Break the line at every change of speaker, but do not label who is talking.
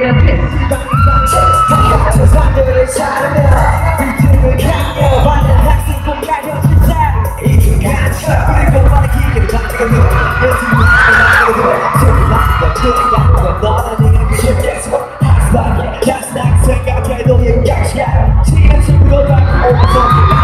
세상들을 사르며 비틀을 강요받는 학생뿐 가려진 삶 이중 갇혀 그리고 많은 기회를 받게 돼 예술만을 하게 돼 틀리고 틀리고 너는 이렇게 쉽겠어 학생에 가스닥 생각해도 힘까지야 지는 친구도 다 오면서